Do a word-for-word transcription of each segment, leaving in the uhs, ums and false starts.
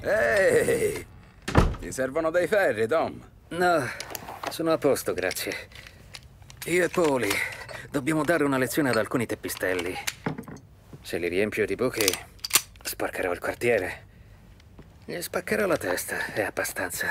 Ehi! Ti servono dei ferri, Tom? No, sono a posto, grazie. Io e Poli dobbiamo dare una lezione ad alcuni teppistelli. Se li riempio di buchi, sporcherò il quartiere. Gli spaccherò la testa, è abbastanza.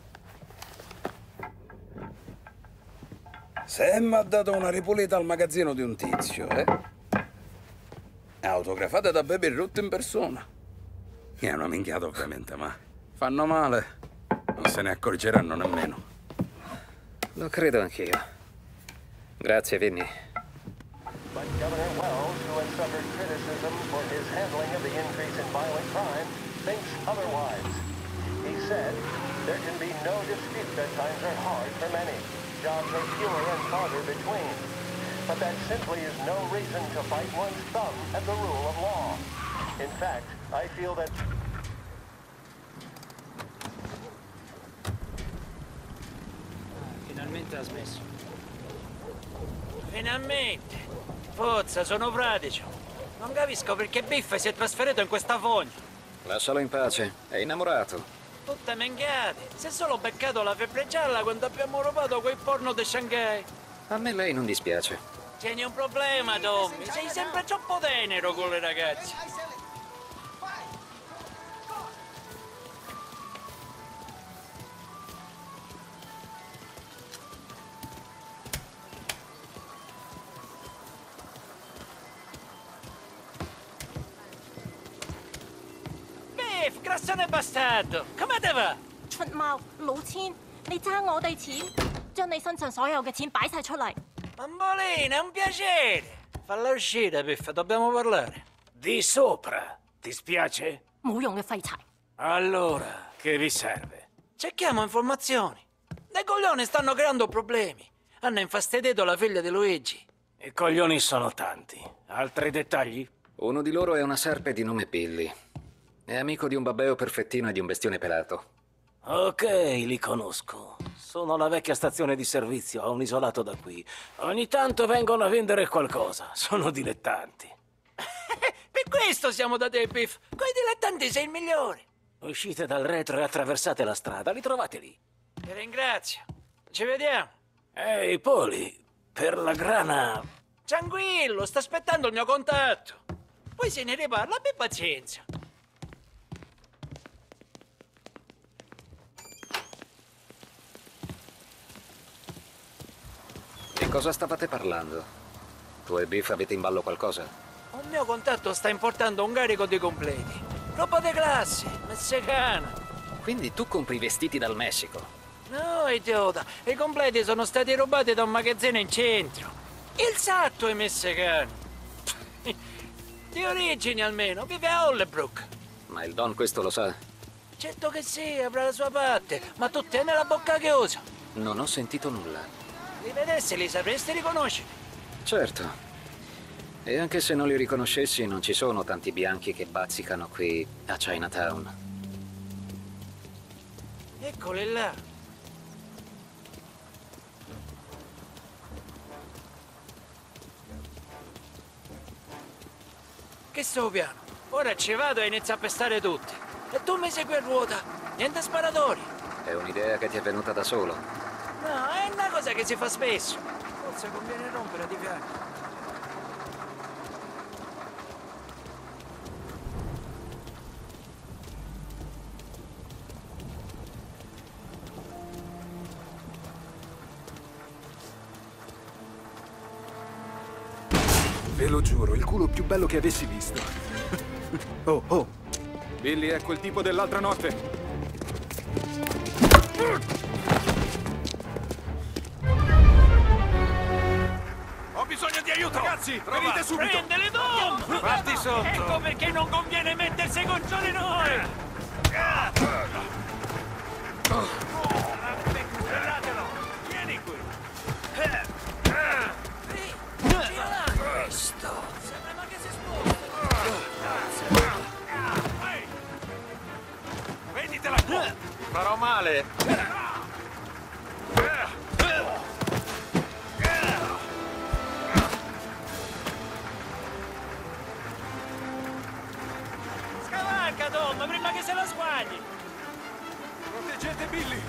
Sam ha dato una ripulita al magazzino di un tizio, eh? Autografate da Baby Ruth in persona. È una minchiata, ovviamente, ma fanno male. Non se ne accorgeranno nemmeno. Lo credo anch'io. Grazie, Vinny. But Governor Wells, who has suffered criticism for his handling of the increase in violent crime, thinks otherwise. He said, there can be no dispute that times are hard for many. Jobs are fewer and farther between. But that simply is no reason to bite one's thumb at the rule of law. In fact, I feel that... Finalmente ha smesso. Finalmente! Forza, sono pratico. Non capisco perché Biff si è trasferito in questa fogna. Lascialo in pace, è innamorato. Tutte mengate. Si è solo beccato la febbre gialla quando abbiamo rubato quel porno di Shanghai. A me lei non dispiace. Tieni un problema, Tommy. Sei sempre troppo tenero con le ragazze. Biff, grassone bastardo. Come te va? 出貓老千，你爭我哋錢，將你身上所有嘅錢擺晒出嚟。 Bambolina, è un piacere. Falla uscire, Biff, dobbiamo parlare. Di sopra, ti spiace? 冇用嘅廢柴。 Allora, che vi serve? Cerchiamo informazioni. Dei coglioni stanno creando problemi. Hanno infastidito la figlia di Luigi. I coglioni sono tanti. Altri dettagli? Uno di loro è una serpe di nome Billy. È amico di un babbeo perfettino e di un bestione pelato. Ok, li conosco. Sono la vecchia stazione di servizio a un isolato da qui. Ogni tanto vengono a vendere qualcosa. Sono dilettanti. Per questo siamo da te, Biff. Coi dilettanti sei il migliore. Uscite dal retro e attraversate la strada. Li trovate lì. Ti ringrazio. Ci vediamo. Ehi, Poli, per la grana... Tranquillo, sto aspettando il mio contatto. Poi se ne riparla, abbi pazienza. Di cosa stavate parlando? Tu e Biff avete in ballo qualcosa? Un mio contatto sta importando un carico di completi. Roba di classe, messicana. Quindi tu compri i vestiti dal Messico? No, idiota. I completi sono stati rubati da un magazzino in centro. Il satto è messicano. Di origini almeno, vive a Hollebrook. Ma il Don questo lo sa? Certo che sì, avrà la sua parte. Ma tu tieni la bocca chiusa. Non ho sentito nulla. Li vedessi, li sapresti riconoscere. Certo. E anche se non li riconoscessi, non ci sono tanti bianchi che bazzicano qui a Chinatown. Eccoli là. Che sto piano? Ora ci vado e inizio a pestare tutti. E tu mi segui a ruota. Niente sparatori. È un'idea che ti è venuta da solo. No, è una cosa che si fa spesso. Forse conviene rompere di fianco. Ve lo giuro, il culo più bello che avessi visto. Oh, oh. Billy è quel tipo dell'altra notte. Ho bisogno di aiuto, ragazzi! Venite subito! Prendele, Tom! Fatti sotto! Ecco perché non conviene mettersi contro di noi! Guardatelo! Vieni qui! Questo! Sembra che si sposta! Venditela qua! Farò male! Scavalca, Sbrigati, Tom, prima che se la sguagli! Proteggete Billy!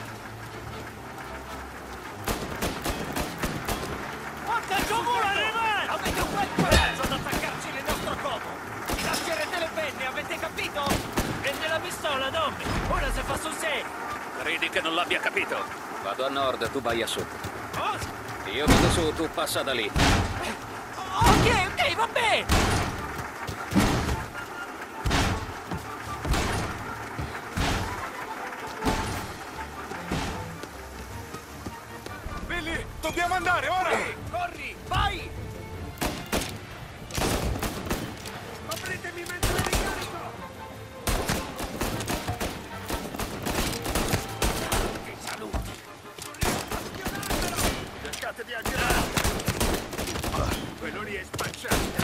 Porta il tuo culo arrivare! Avete un bel corazzo ad attaccarci nel nostro copo! Lascerete le penne, avete capito? Prende la pistola, Tommy! Ora se fa sul serio! Credi che non l'abbia capito? Vado a nord, tu vai a sud. Cosa? Io vado su, tu passa da lì. Ok, ok, va bene! Billy, dobbiamo andare, ora! Corri, vai! Copritemi mentre ricarico! Che saluti! Cercate di aggirare! Quello lì è spacciato!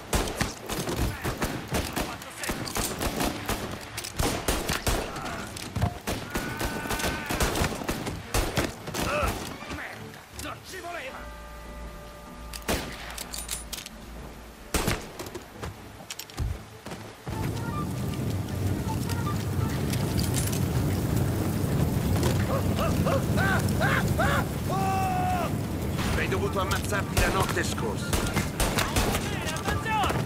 Non ci voleva! Avrei dovuto ammazzarti la notte scorsa. Attenzione!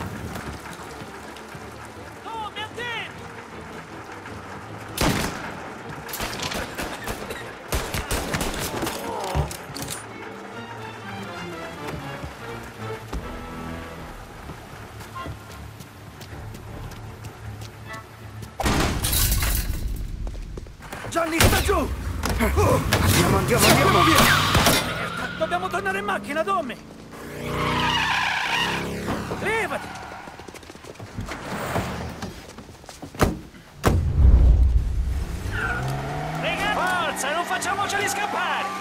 Oh, mi attenti! Johnny, sta giù! Andiamo, andiamo, andiamo via! Dobbiamo tornare in macchina, Tommy! Levati! Raga, forza, non facciamoceli scappare!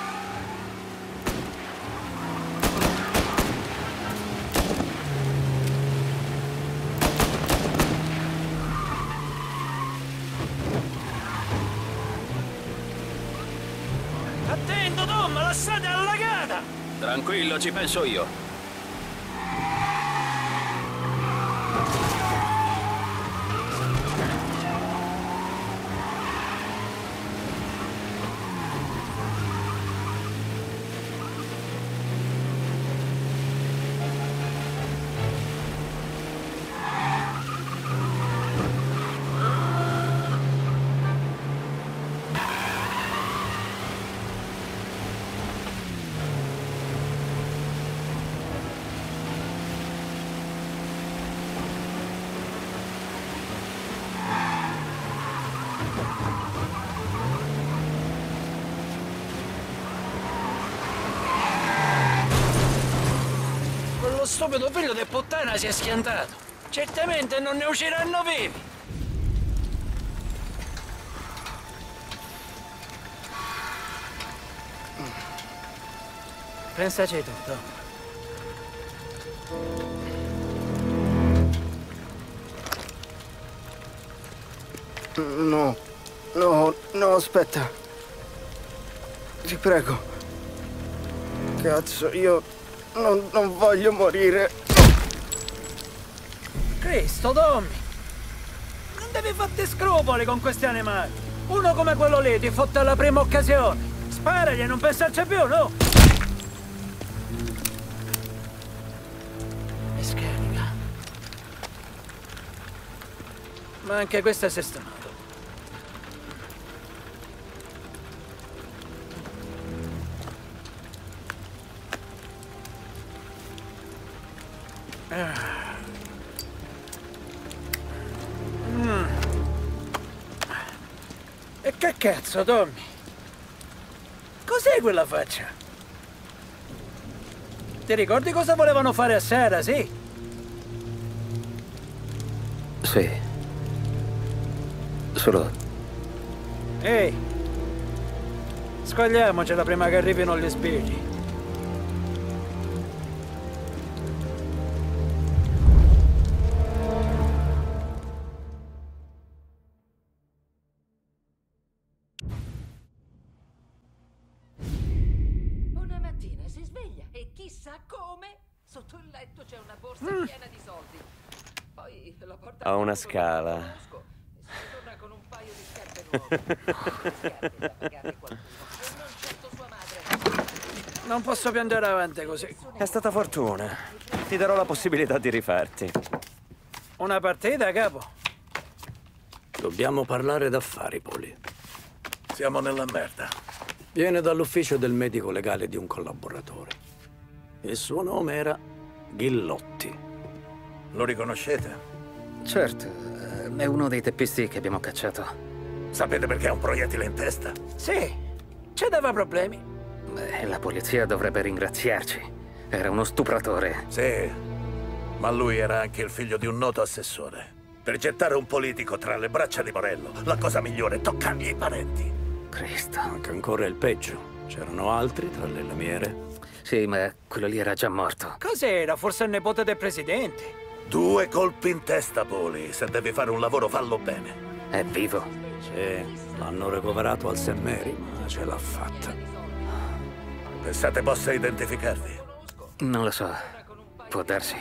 Attento, Tom, la strada è allagata! Tranquillo, ci penso io. Quello stupido figlio di puttana si è schiantato. Certamente non ne usciranno vivi. Pensaci tu, Tom. No, no, no, aspetta. Ti prego. Cazzo, io non, non voglio morire. Cristo, Tommy! Non devi farti scrupoli con questi animali. Uno come quello lì ti fotte alla prima occasione. Sparagli e non pensarci più, no? E scarica. Ma anche questo è sistemato. Mm. E che cazzo, Tommy? Cos'è quella faccia? Ti ricordi cosa volevano fare a sera, sì? Sì. Solo... Ehi! Scogliamocela prima che arrivino gli spiriti. Una mattina si sveglia e chissà come sotto il letto c'è una borsa piena di soldi. Ho una scala. Non posso più andare avanti così. È stata fortuna. Ti darò la possibilità di rifarti. Una partita, capo? Dobbiamo parlare d'affari, Poli. Siamo nella merda. Viene dall'ufficio del medico legale di un collaboratore. Il suo nome era Ghillotti. Lo riconoscete? Certo, è uno dei teppisti che abbiamo cacciato. Sapete perché ha un proiettile in testa? Sì, ci dava problemi. Beh, la polizia dovrebbe ringraziarci. Era uno stupratore. Sì, ma lui era anche il figlio di un noto assessore. Per gettare un politico tra le braccia di Morello, la cosa migliore è toccargli i parenti. Cristo. Anche ancora il peggio. C'erano altri tra le lamiere? Sì, ma quello lì era già morto. Cos'era? Forse il nipote del presidente? Due colpi in testa, Poli. Se devi fare un lavoro, fallo bene. È vivo? Sì, l'hanno ricoverato al Saint Mary, ma ce l'ha fatta. Pensate possa identificarvi? Non lo so. Può darsi.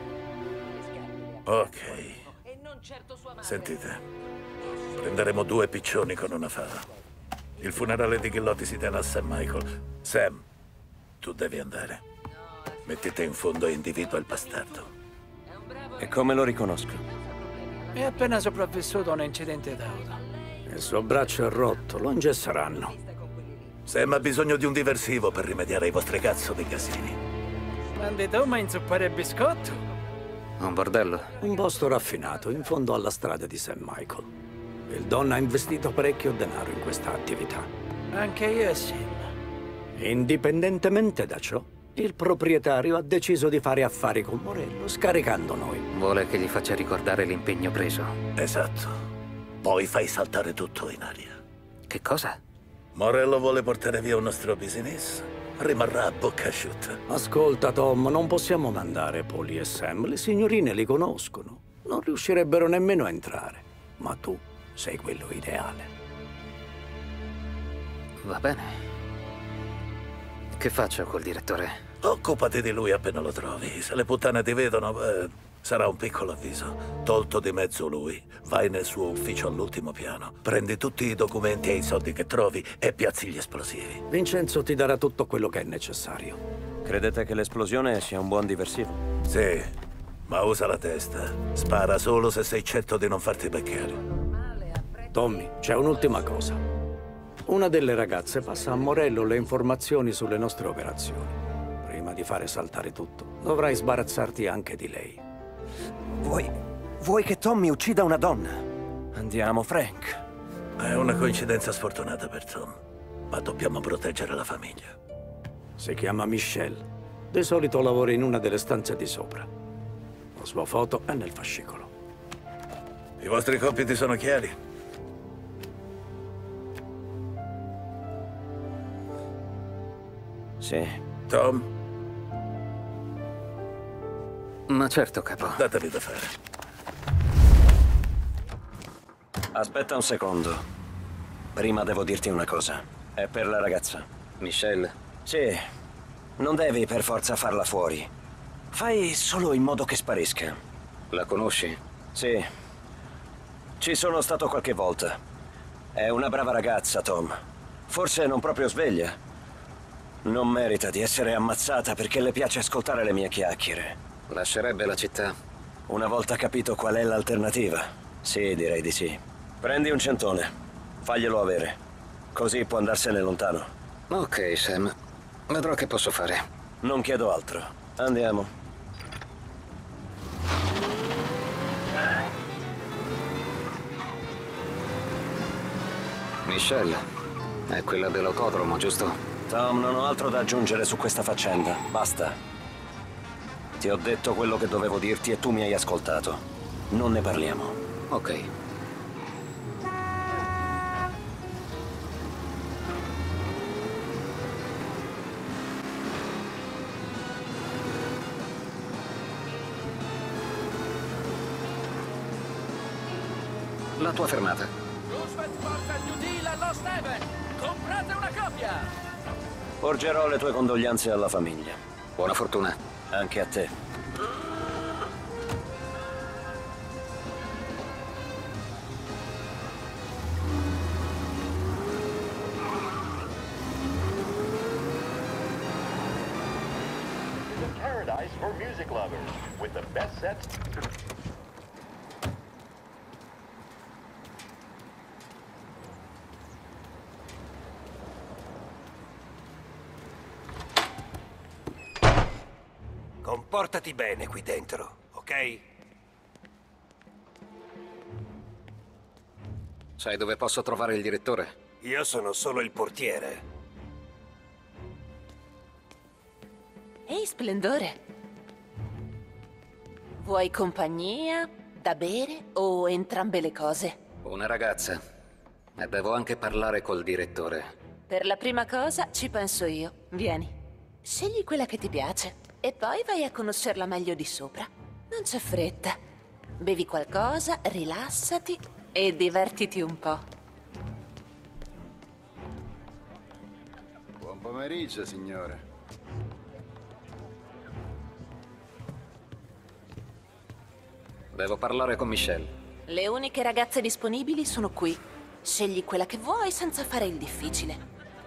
Ok. Sentite, prenderemo due piccioni con una fava. Il funerale di Ghillotti si tiene a Saint Michael. Sam, tu devi andare. Mettete in fondo e individua il bastardo. E come lo riconosco? È appena sopravvissuto a un incidente d'auto. Il suo braccio è rotto, lo ingesseranno. Sam ha bisogno di un diversivo per rimediare ai vostri cazzo di casini. Mandi Tom a inzuppare il biscotto? Un bordello? Un posto raffinato, in fondo alla strada di Saint Michael. Il Don ha investito parecchio denaro in questa attività. Anche io e Sim. Indipendentemente da ciò, il proprietario ha deciso di fare affari con Morello, scaricando noi. Vuole che gli faccia ricordare l'impegno preso. Esatto. Poi fai saltare tutto in aria. Che cosa? Morello vuole portare via un nostro business. Rimarrà a bocca asciutta. Ascolta, Tom, non possiamo mandare Poli e Sam. Le signorine li conoscono. Non riuscirebbero nemmeno a entrare. Ma tu sei quello ideale. Va bene. Che faccio col direttore? Occupati di lui appena lo trovi. Se le puttane ti vedono, beh, sarà un piccolo avviso. Tolto di mezzo lui, vai nel suo ufficio all'ultimo piano. Prendi tutti i documenti e i soldi che trovi e piazzi gli esplosivi. Vincenzo ti darà tutto quello che è necessario. Credete che l'esplosione sia un buon diversivo? Sì, ma usa la testa. Spara solo se sei certo di non farti beccare. Tommy, c'è un'ultima cosa. Una delle ragazze passa a Morello le informazioni sulle nostre operazioni. Prima di fare saltare tutto, dovrai sbarazzarti anche di lei. Vuoi... vuoi che Tommy uccida una donna? Andiamo, Frank. È una coincidenza sfortunata per Tom, ma dobbiamo proteggere la famiglia. Si chiama Michelle. Di solito lavora in una delle stanze di sopra. La sua foto è nel fascicolo. I vostri compiti sono chiari? Sì. Tom? Ma certo, capo. Datevi da fare. Aspetta un secondo. Prima devo dirti una cosa. È per la ragazza. Michelle? Sì. Non devi per forza farla fuori. Fai solo in modo che sparisca. La conosci? Sì. Ci sono stato qualche volta. È una brava ragazza, Tom. Forse non proprio sveglia. Non merita di essere ammazzata perché le piace ascoltare le mie chiacchiere. Lascerebbe la città? Una volta capito qual è l'alternativa? Sì, direi di sì. Prendi un centone. Faglielo avere. Così può andarsene lontano. Ok, Sam. Vedrò che posso fare. Non chiedo altro. Andiamo. Michelle, è quella dell'autodromo, giusto? Tom, non ho altro da aggiungere su questa faccenda. Basta. Ti ho detto quello che dovevo dirti e tu mi hai ascoltato. Non ne parliamo. Ok. La tua fermata. Roosevelt porta il New Deal allo Steven! Comprate una copia! Porgerò le tue condoglianze alla famiglia. Buona fortuna. Anche a te. paradise for music lovers with the best sets. Comportati bene qui dentro, ok? Sai dove posso trovare il direttore? Io sono solo il portiere. Ehi, splendore. Vuoi compagnia, da bere o entrambe le cose? Una ragazza. E devo anche parlare col direttore. Per la prima cosa ci penso io. Vieni. Scegli quella che ti piace e poi vai a conoscerla meglio di sopra. Non c'è fretta. Bevi qualcosa, rilassati e divertiti un po'. Buon pomeriggio, signore. Devo parlare con Michelle. Le uniche ragazze disponibili sono qui. Scegli quella che vuoi senza fare il difficile.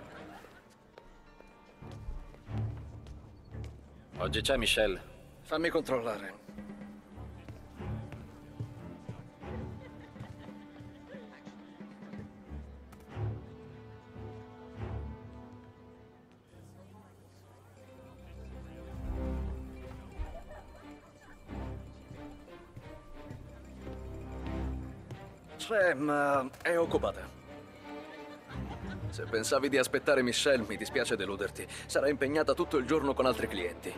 Oggi c'è Michelle. Fammi controllare. C'è, ma è occupata. Se pensavi di aspettare Michelle, mi dispiace deluderti. Sarà impegnata tutto il giorno con altri clienti.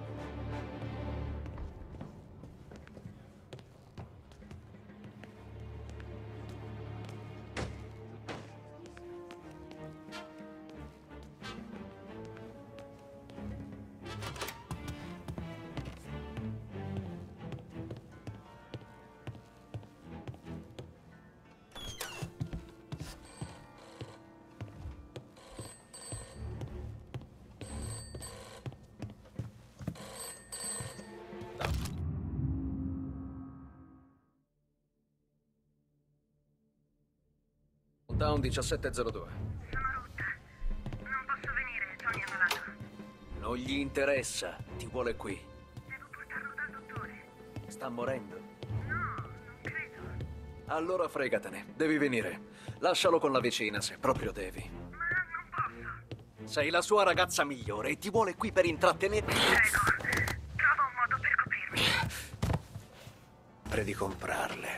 Down diciassette zero due. Sono rotta. Non posso venire, Tony è malato. Non gli interessa, ti vuole qui. Devo portarlo dal dottore. Sta morendo. No, non credo. Allora fregatene, devi venire. Lascialo con la vicina se proprio devi. Ma non posso. Sei la sua ragazza migliore e ti vuole qui per intrattenerti. Prego, trova un modo per coprirmi. Pre di comprarle.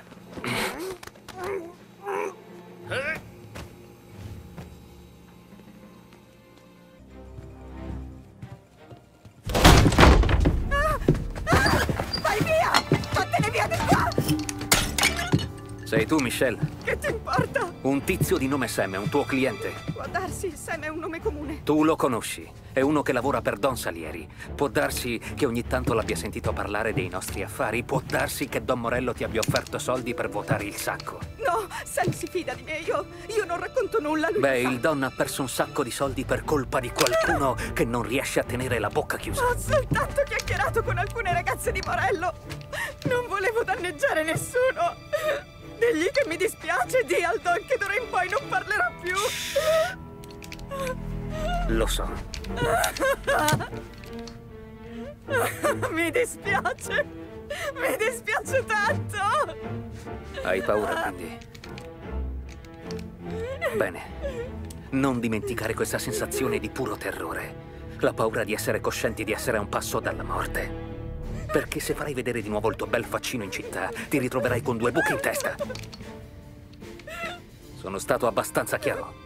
Eh? Vai via! Vattene via di qua! Sei tu, Michelle? Che ti importa? Un tizio di nome Sam è un tuo cliente. Può darsi, Sam è un nome comune. Tu lo conosci. È uno che lavora per Don Salieri. Può darsi che ogni tanto l'abbia sentito parlare dei nostri affari. Può darsi che Don Morello ti abbia offerto soldi per vuotare il sacco. No, Sam si fida di me. Io, io non racconto nulla. Lui Beh, sa. il Don ha perso un sacco di soldi per colpa di qualcuno che non riesce a tenere la bocca chiusa. Ho soltanto chiacchierato con alcune ragazze di Morello. Non volevo danneggiare nessuno. Digli che mi dispiace e di al Don che d'ora in poi non parlerò più. Lo so. Mi dispiace. Mi dispiace tanto. Hai paura, quindi? Bene. Non dimenticare questa sensazione di puro terrore. La paura di essere coscienti di essere a un passo dalla morte. Perché se farai vedere di nuovo il tuo bel faccino in città, ti ritroverai con due buchi in testa. Sono stato abbastanza chiaro.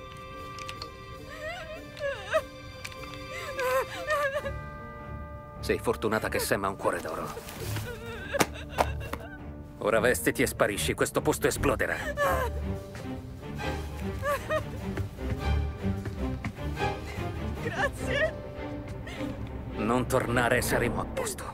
Sei fortunata che Sam ha un cuore d'oro. Ora vestiti e sparisci, questo posto esploderà. Grazie. Non tornare, saremo a posto.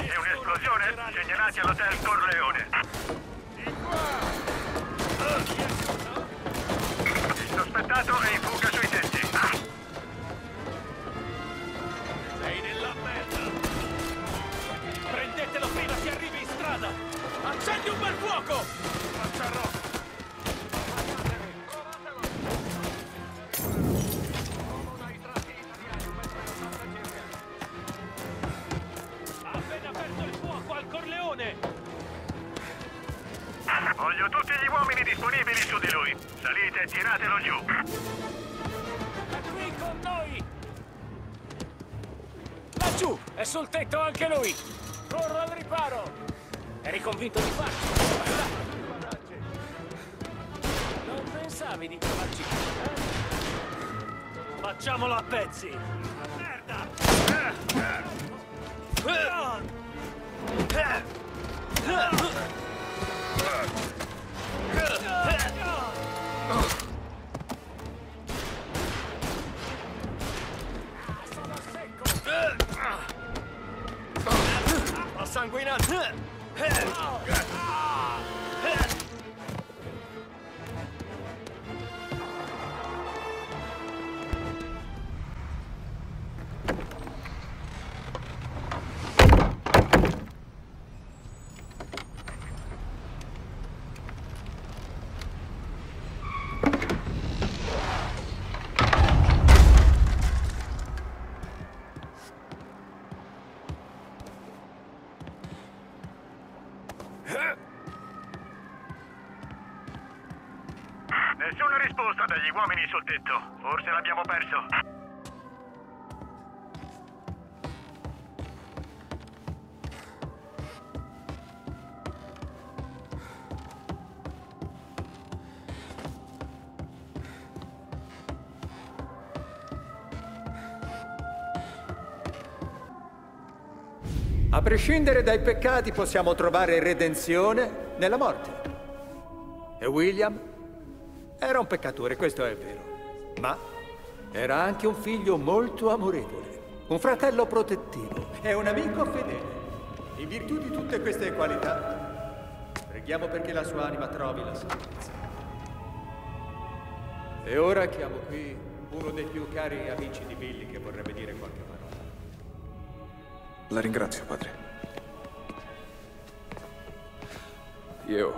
È un'esplosione? Segnalati all'hotel Corleone. Il sospettato è in fuga sui tetti. Sei nella merda! Prendetelo prima che arrivi in strada! Accendi un bel fuoco! Faccia rossa! Voglio tutti gli uomini disponibili su di lui. Salite e tiratelo giù. È qui con noi! Laggiù! È sul tetto anche lui! Corro al riparo! Eri convinto di farci? Non pensavi di trovarci qui, eh? Facciamolo a pezzi! Merda! Ho sanguinato! Nessuna risposta dagli uomini sul tetto. Forse l'abbiamo perso. A prescindere dai peccati possiamo trovare redenzione nella morte. E William era un peccatore, questo è vero, ma era anche un figlio molto amorevole, un fratello protettivo e un amico fedele. In virtù di tutte queste qualità, preghiamo perché la sua anima trovi la salvezza. E ora chiamo qui uno dei più cari amici di Billy che vorrebbe dire qualche parola. La ringrazio, padre. Io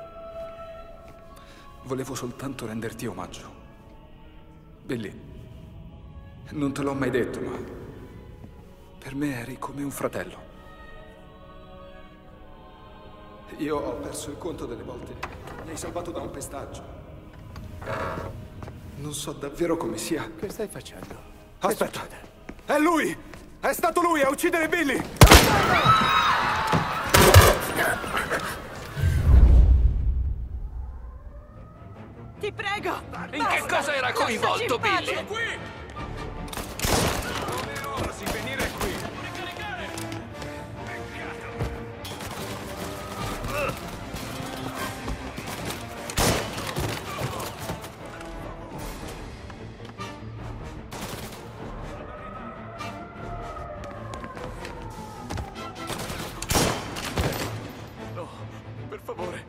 volevo soltanto renderti omaggio. Billy, non te l'ho mai detto, ma per me eri come un fratello. Io ho perso il conto delle volte che mi hai salvato da un pestaggio. Non so davvero come sia. Che stai facendo? Aspetta! È lui! È stato lui a uccidere Billy! Ti prego! In che cosa era coinvolto Billy? Sono qui! Sì, venire qui! No, per favore.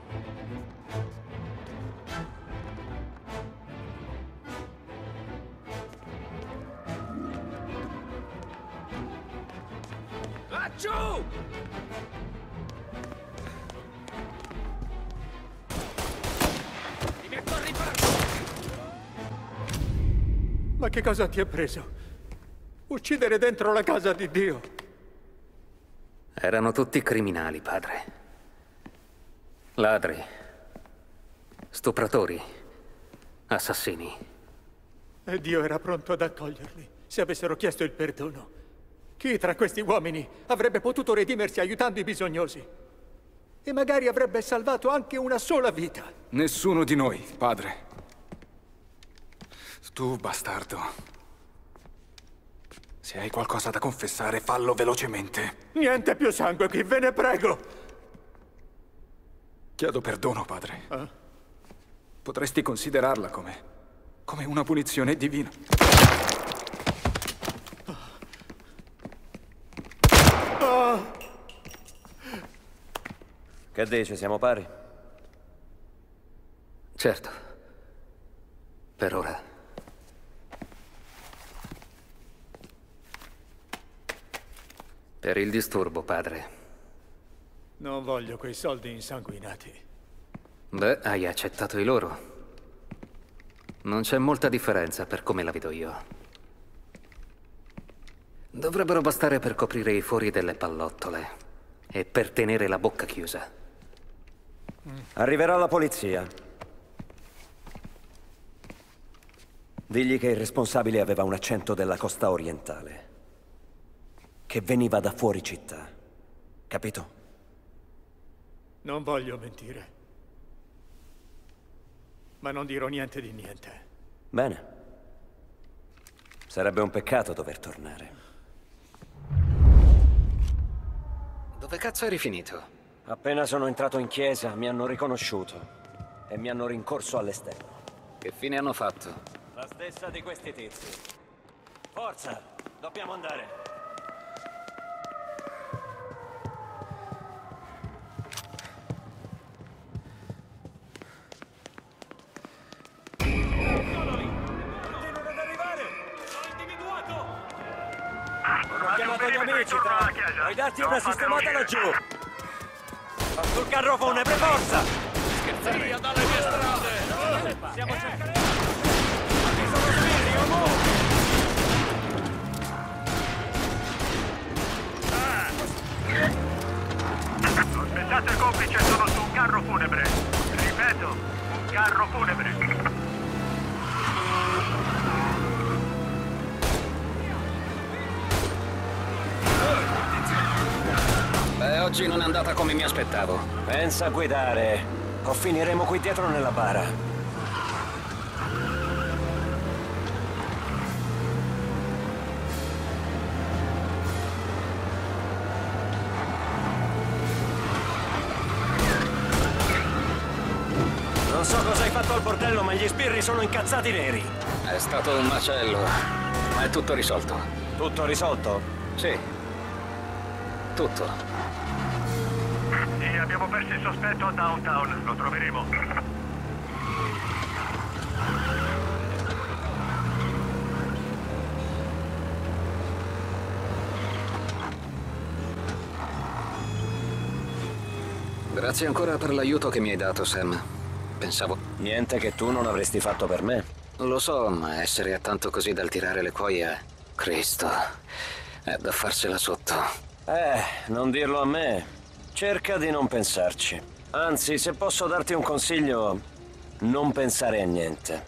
Laggiù! Mi metto al riparo! Ma che cosa ti ha preso? Uccidere dentro la casa di Dio? Erano tutti criminali, padre. Ladri, stupratori, assassini. E Dio era pronto ad accoglierli, se avessero chiesto il perdono. Chi tra questi uomini avrebbe potuto redimersi aiutando i bisognosi? E magari avrebbe salvato anche una sola vita. Nessuno di noi, padre. Tu, bastardo. Se hai qualcosa da confessare, fallo velocemente. Niente più sangue qui, ve ne prego! Chiedo perdono, padre. Eh? Potresti considerarla come... come una punizione divina. Oh. Che dici, siamo pari? Certo. Per ora. Per il disturbo, padre. Non voglio quei soldi insanguinati. Beh, hai accettato i loro. Non c'è molta differenza per come la vedo io. Dovrebbero bastare per coprire i fori delle pallottole e per tenere la bocca chiusa. Arriverà la polizia. Digli che il responsabile aveva un accento della costa orientale. Che veniva da fuori città. Capito? Non voglio mentire. Ma non dirò niente di niente. Bene. Sarebbe un peccato dover tornare. Dove cazzo eri finito? Appena sono entrato in chiesa mi hanno riconosciuto e mi hanno rincorso all'esterno. Che fine hanno fatto? La stessa di questi tizi. Forza, dobbiamo andare. Ho chiamato gli amici, tra... Puoi darti una sistemata laggiù. Va sul carro funebre, forza! Scherzare! Via dalle mie strade! Stiamo cercando... Ma chi sono sbirri, uomo? Aspettate il complice, sono su un carro funebre. Ripeto, un carro funebre. Beh, oggi non è andata come mi aspettavo. Pensa a guidare, o finiremo qui dietro nella bara. Non so cosa hai fatto al bordello, ma gli sbirri sono incazzati neri. È stato un macello, ma è tutto risolto. Tutto risolto? Sì. Tutto. Sì, abbiamo perso il sospetto a Downtown. Lo troveremo. Grazie ancora per l'aiuto che mi hai dato, Sam. Pensavo... Niente che tu non avresti fatto per me. Lo so, ma essere a tanto così dal tirare le cuoia... Cristo, è da farsela sotto. Eh, non dirlo a me. Cerca di non pensarci. Anzi, se posso darti un consiglio, non pensare a niente.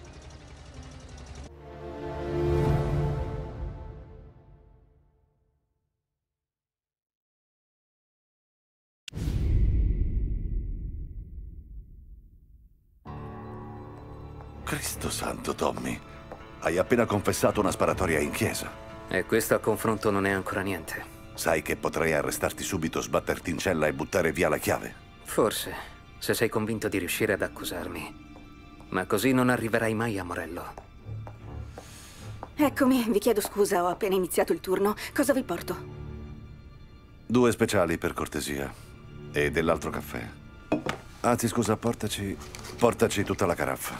Cristo santo, Tommy. Hai appena confessato una sparatoria in chiesa. E questo a confronto non è ancora niente. Sai che potrei arrestarti subito, sbatterti in cella e buttare via la chiave? Forse, se sei convinto di riuscire ad accusarmi. Ma così non arriverai mai a Morello. Eccomi, vi chiedo scusa, ho appena iniziato il turno. Cosa vi porto? Due speciali, per cortesia. E dell'altro caffè. Anzi, scusa, portaci... portaci tutta la caraffa.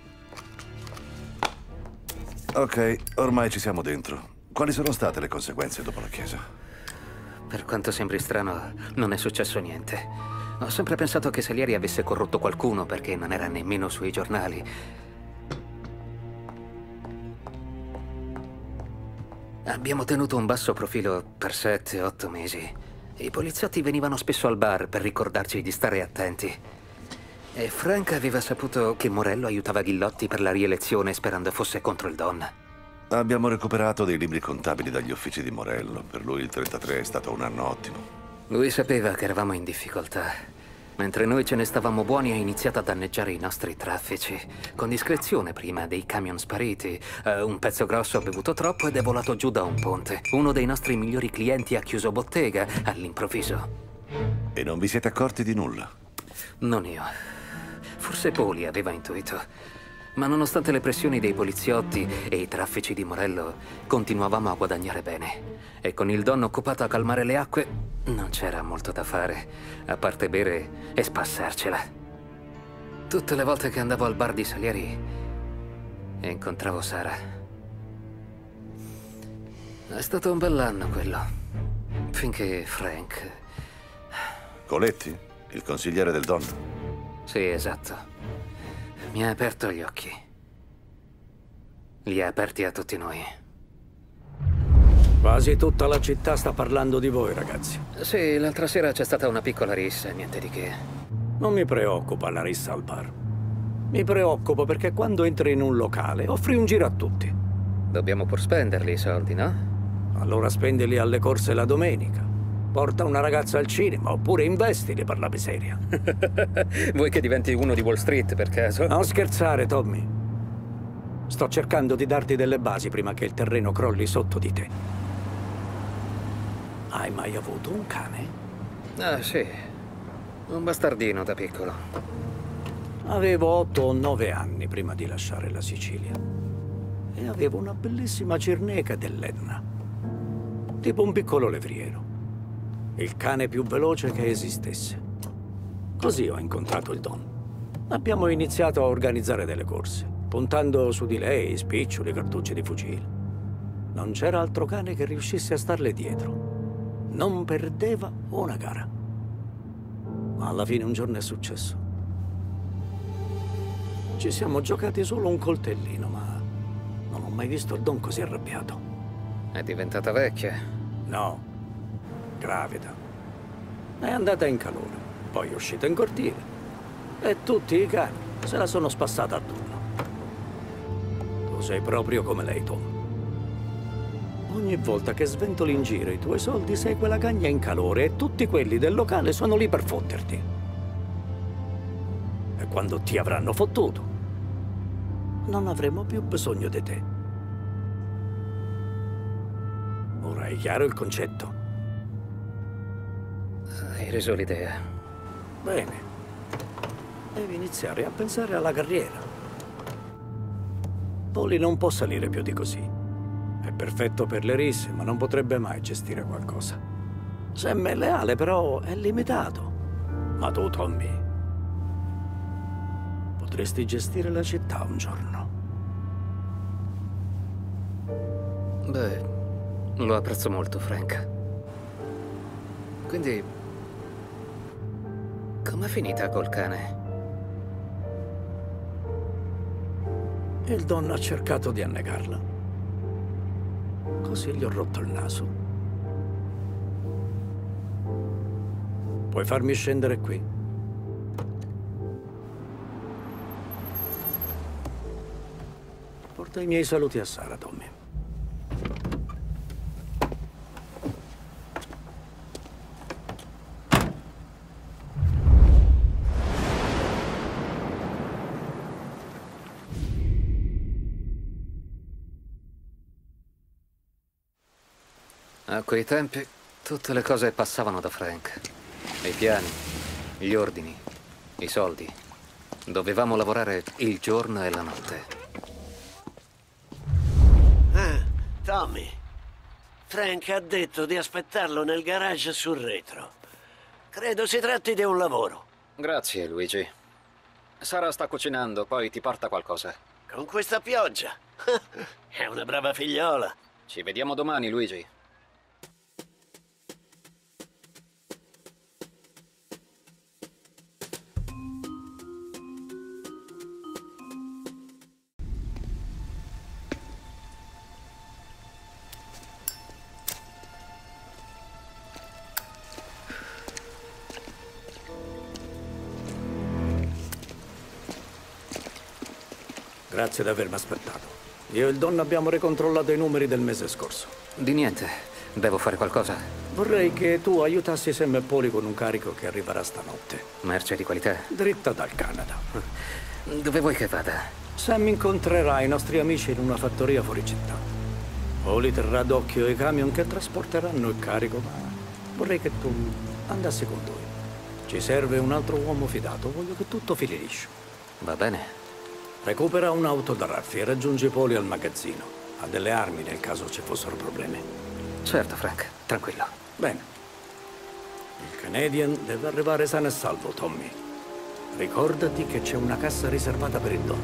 Ok, ormai ci siamo dentro. Quali sono state le conseguenze dopo la chiesa? Per quanto sembri strano, non è successo niente. Ho sempre pensato che Salieri avesse corrotto qualcuno perché non era nemmeno sui giornali. Abbiamo tenuto un basso profilo per sette, otto mesi. I poliziotti venivano spesso al bar per ricordarci di stare attenti. E Frank aveva saputo che Morello aiutava Ghilotti per la rielezione sperando fosse contro il Don. Abbiamo recuperato dei libri contabili dagli uffici di Morello. Per lui il trentatré è stato un anno ottimo. Lui sapeva che eravamo in difficoltà. Mentre noi ce ne stavamo buoni, ha iniziato a danneggiare i nostri traffici. Con discrezione prima, dei camion spariti. Uh, un pezzo grosso ha bevuto troppo ed è volato giù da un ponte. Uno dei nostri migliori clienti ha chiuso bottega all'improvviso. E non vi siete accorti di nulla? Non io. Forse Poli aveva intuito. Ma nonostante le pressioni dei poliziotti e i traffici di Morello, continuavamo a guadagnare bene. E con il Don occupato a calmare le acque, non c'era molto da fare, a parte bere e spassarcela. Tutte le volte che andavo al bar di Salieri e incontravo Sara. È stato un bell'anno quello, finché Frank... Coletti? Il consigliere del Don? Sì, esatto. Mi ha aperto gli occhi. Li ha aperti a tutti noi. Quasi tutta la città sta parlando di voi, ragazzi. Sì, l'altra sera c'è stata una piccola rissa, niente di che. Non mi preoccupa la rissa al bar. Mi preoccupo perché quando entri in un locale offri un giro a tutti. Dobbiamo pur spenderli i soldi, no? Allora spendili alle corse la domenica. Porta una ragazza al cinema, oppure investili per la miseria. Vuoi che diventi uno di Wall Street, per caso? Non scherzare, Tommy. Sto cercando di darti delle basi prima che il terreno crolli sotto di te. Hai mai avuto un cane? Ah, sì. Un bastardino da piccolo. Avevo otto o nove anni prima di lasciare la Sicilia. E avevo una bellissima cirneca dell'Etna. Tipo un piccolo levriero. Il cane più veloce che esistesse. Così ho incontrato il Don. Abbiamo iniziato a organizzare delle corse, puntando su di lei spiccioli, cartucci di fucile. Non c'era altro cane che riuscisse a starle dietro. Non perdeva una gara. Ma alla fine un giorno è successo. Ci siamo giocati solo un coltellino, ma non ho mai visto il Don così arrabbiato. È diventata vecchia? No. Gravida. È andata in calore, poi è uscita in cortile e tutti i cani se la sono spassata a turno. Tu sei proprio come lei, Tom. Ogni volta che sventoli in giro i tuoi soldi sei quella cagna in calore e tutti quelli del locale sono lì per fotterti. E quando ti avranno fottuto, non avremo più bisogno di te. Ora è chiaro il concetto? Hai reso l'idea. Bene. Devi iniziare a pensare alla carriera. Polly non può salire più di così. È perfetto per le risse, ma non potrebbe mai gestire qualcosa. Sam è leale, però è limitato. Ma tu, Tommy, potresti gestire la città un giorno. Beh, lo apprezzo molto, Frank. Quindi... com'è finita col cane? Il Don ha cercato di annegarla. Così gli ho rotto il naso. Puoi farmi scendere qui? Porta i miei saluti a Sara, Tommy. A quei tempi tutte le cose passavano da Frank. I piani, gli ordini, i soldi. Dovevamo lavorare il giorno e la notte. Ah, Tommy. Frank ha detto di aspettarlo nel garage sul retro. Credo si tratti di un lavoro. Grazie, Luigi. Sara sta cucinando, poi ti porta qualcosa. Con questa pioggia? È una brava figliola. Ci vediamo domani, Luigi. Grazie di avermi aspettato. Io e il Don abbiamo ricontrollato i numeri del mese scorso. Di niente. Devo fare qualcosa? Vorrei che tu aiutassi Sam e Polly con un carico che arriverà stanotte. Merce di qualità? Dritta dal Canada. Dove vuoi che vada? Sam incontrerà i nostri amici in una fattoria fuori città. Polly terrà d'occhio i camion che trasporteranno il carico, ma vorrei che tu andassi con lui. Ci serve un altro uomo fidato. Voglio che tutto fili liscio. Va bene. Recupera un'auto da Raffi e raggiungi Poli al magazzino. Ha delle armi nel caso ci fossero problemi. Certo, Frank. Tranquillo. Bene. Il Canadian deve arrivare sano e salvo, Tommy. Ricordati che c'è una cassa riservata per il Don.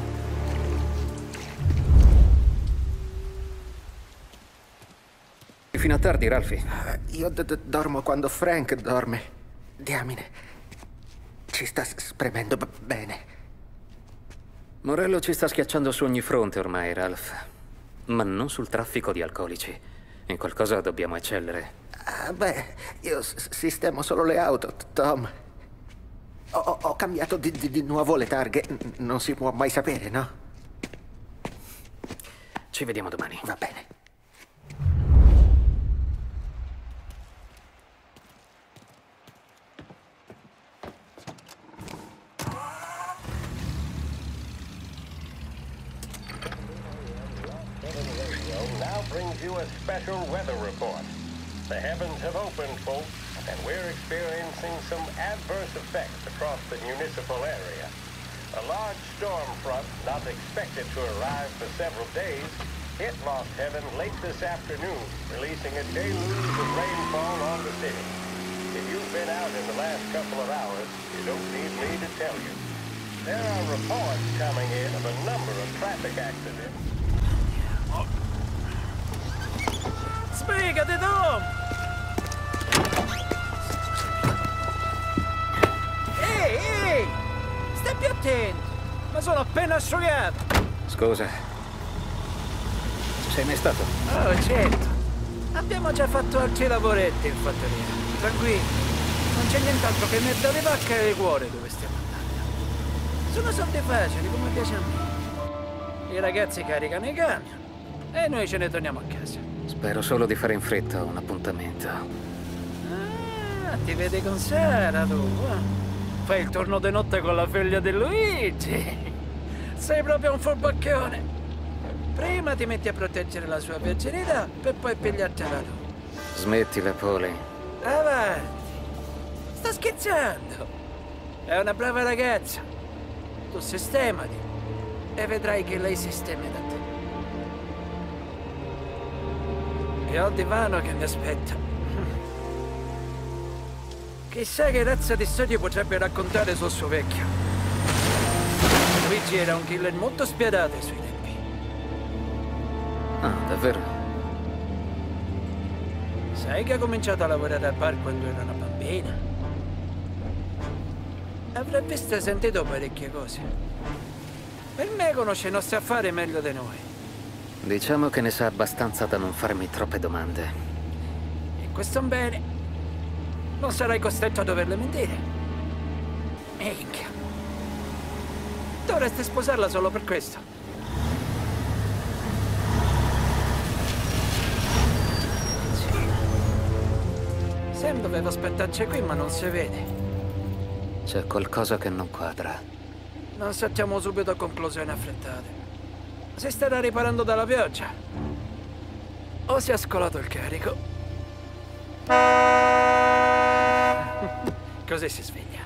Fino a tardi, Ralphie. Io d- d- dormo quando Frank dorme. Diamine. Ci sta s- spremendo b- bene. Morello ci sta schiacciando su ogni fronte ormai, Ralph. Ma non sul traffico di alcolici. In qualcosa dobbiamo eccellere. Ah, beh, io s- sistemo solo le auto, t- Tom. Ho, ho- ho cambiato di, di- di nuovo le targhe. N- non si può mai sapere, no? Ci vediamo domani. Va bene. Now brings you a special weather report. The heavens have opened, folks, and we're experiencing some adverse effects across the municipal area. A large storm front, not expected to arrive for several days, hit Lost Heaven late this afternoon, releasing a deluge of rainfall on the city. If you've been out in the last couple of hours, you don't need me to tell you. There are reports coming in of a number of traffic accidents. Sbrigati, Tom! Ehi, ehi! Stai più attento! Ma sono appena asciugato! Scusa. Ci sei mai stato? Oh, certo! Abbiamo già fatto altri lavoretti in fattoria. Tranquillo. Non c'è nient'altro che merda di vacca e cuore dove stiamo andando. Sono soldi facili, come piace a me. I ragazzi caricano i camion e noi ce ne torniamo a casa. Spero solo di fare in fretta un appuntamento. Ah, ti vedi con Sara, tu? eh? Fai il turno di notte con la figlia di Luigi. Sei proprio un furbacchione. Prima ti metti a proteggere la sua verginità per poi pigliartela tu. Smettila, Poli. Avanti. Sto scherzando. È una brava ragazza. Tu sistemati e vedrai che lei sistema da te. E ho il divano che mi aspetta. Chissà che razza di storie potrebbe raccontare sul suo vecchio. Luigi era un killer molto spietato ai suoi tempi. Ah, davvero? Sai che ha cominciato a lavorare al bar quando era una bambina? Avrà visto e sentito parecchie cose. Per me conosce i nostri affari meglio di noi. Diciamo che ne sa abbastanza da non farmi troppe domande. E questo è un bene. Non sarai costretto a doverle mentire. Minchia. Dovresti sposarla solo per questo. Sì. Sam doveva aspettarci qui, ma non si vede. C'è qualcosa che non quadra. Non saltiamo subito a conclusioni affrettate. Si starà riparando dalla pioggia. O si è scolato il carico. Così si sveglia.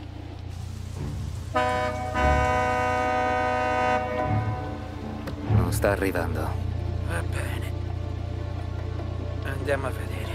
Non sta arrivando. Va bene. Andiamo a vedere.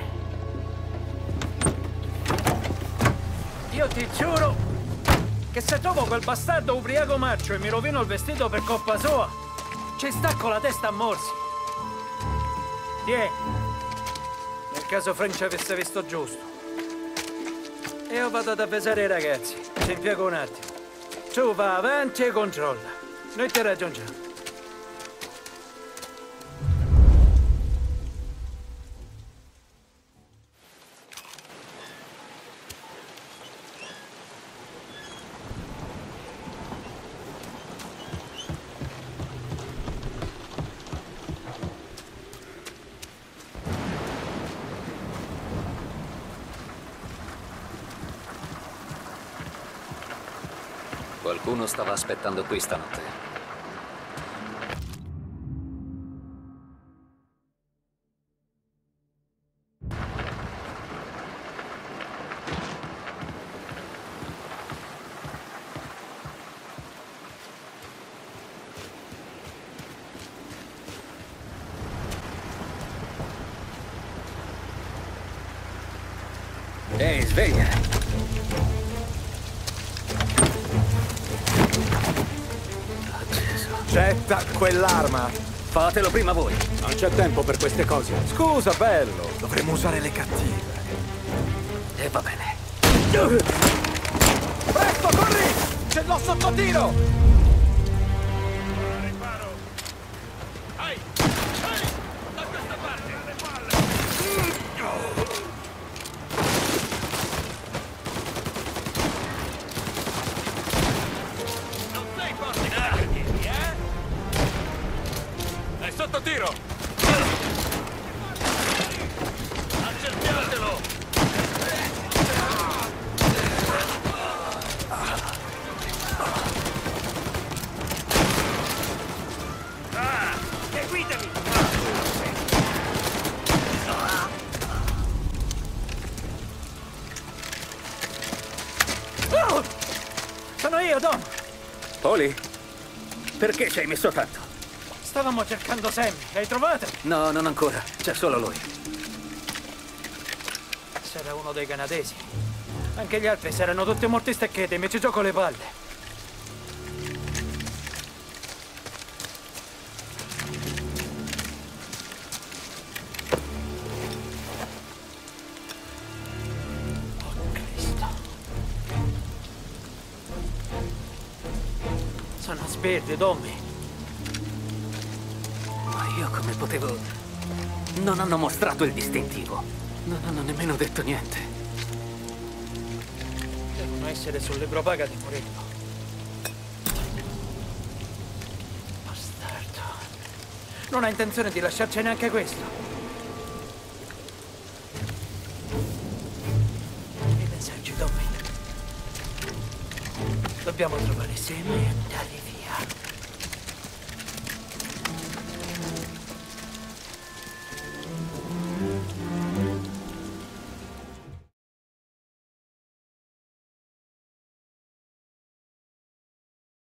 Io ti giuro che se trovo quel bastardo ubriaco marcio e mi rovino il vestito per colpa sua, ci stacco la testa a morsi. Tieni. Nel caso Frank ci avesse visto giusto. E io vado ad avvisare i ragazzi. Ci impiego un attimo. Tu va avanti e controlla. Noi ti raggiungiamo. Qualcuno stava aspettando qui stanotte. Ehi, sveglia! Getta quell'arma! Fatelo prima voi! Non c'è tempo per queste cose. Scusa, bello! Dovremmo usare le cattive. E va bene. Presto, corri! Ce l'ho sotto tiro! Sotto tiro! Accerchiatelo! Ah, seguitemi! Oh! Sono io, Dom! Poli? Perché ci hai messo tanto? Stavamo cercando Sam. L'hai trovato? No, non ancora. C'è solo lui. Sarà uno dei canadesi. Anche gli altri saranno tutti morti stecchete. Mi ci gioco le palle. Oh, Cristo. Sono spiriti, Tommy. Io come potevo... Non hanno mostrato il distintivo. Non hanno nemmeno detto niente. Devono essere sul libro paga di Murillo. Bastardo. Non ha intenzione di lasciarci neanche questo. Che pensarci, Tommy? Dobbiamo trovare Sam e andare via.